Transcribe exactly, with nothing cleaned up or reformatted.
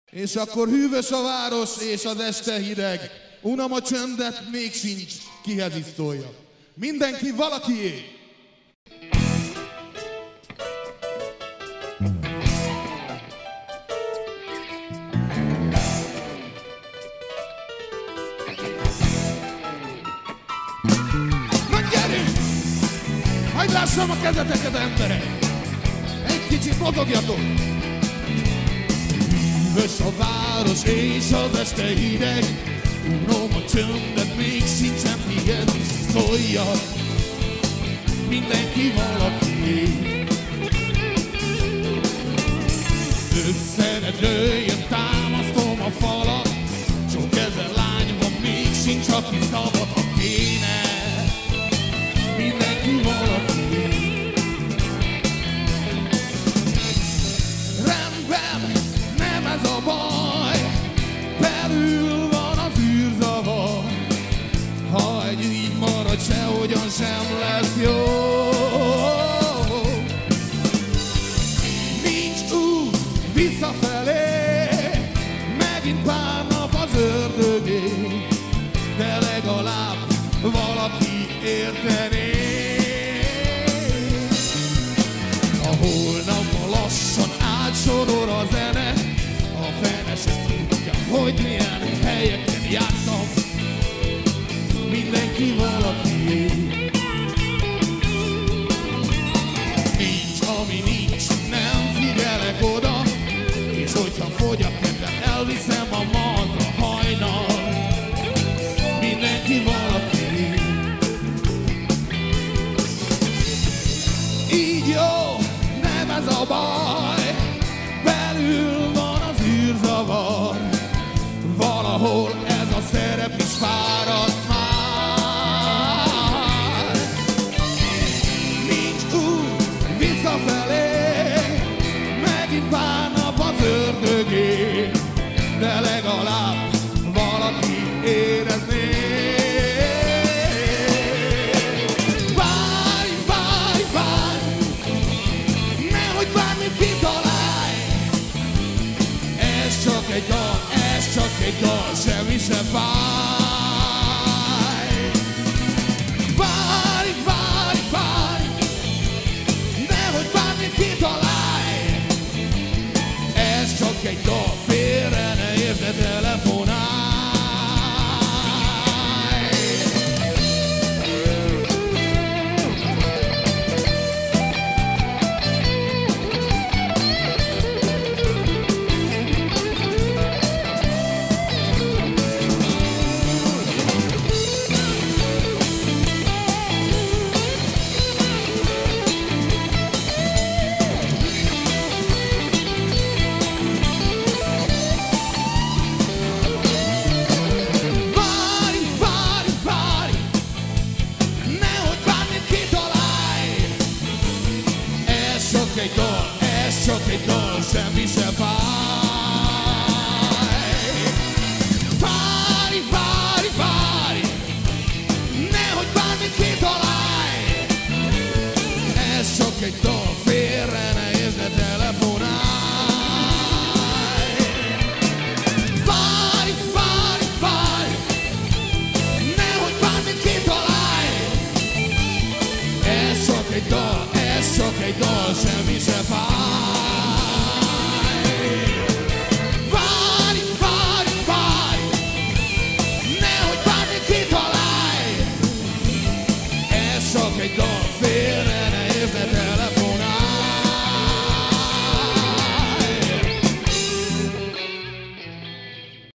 És akkor hűvös a város, és az este hideg. Unam a csöndet, még sincs kihez isztolja. Mindenki valakié! Na gyerünk! Hagyd lássam a kezeteket, emberek! Egy kicsit mozogjatok! Hűvös a város és az este hideg. Unom a csöndet, még sincsen kihez is szóljak. Mindenki valakié. Összenedőjön, támasztom a falat. Sok ezer lány van, még sincs, aki szabad, ha kéne. Mindenki valakié. Rendben, nem ez a baj, belül van az űrzavar. Ha egy így marad, sehogyan sem lesz jó. Nincs út visszafelé, megint pár nap az ördögé, de legalább valaki értené. A holnapban lassan átsorol a zene, a fene se tudja, hogy milyen helyeken jártam. Mindenki valakié. Nincs, ami nincs, nem figyelek oda, és hogyha fogy a kedvem, elviszem a madra hajnal. Mindenki valakié. Így jó, nem ez a baj, belül van az űrzavar. Valahol ez a szerep is fáradt már. Nincs út visszafelé, megint pár nap az ördögé, de legalább valaki érezné. Várj, várj, várj, nehogy bármit kitalálj. Ez csak egy dal, ez csak egy dal, semmi se fáj. Várj, várj, várj, nehogy bármit kitalálj. Ez csak egy dal, félre ne érd, ne telefonálj. Egy dal, ez csak egy dal, semmi se fáj. Várj, várj, várj, nehogy bármit kitalálj. Ez csak egy dal, félre ne érd, ne telefonálj. Várj, várj, várj, nehogy bármit kitalálj. Ez csak egy dal, ez csak egy dal, semmi se fáj. Várj, várj, várj, nehogy bármit kitalálj. Ez csak egy dal, félre ne érd, ne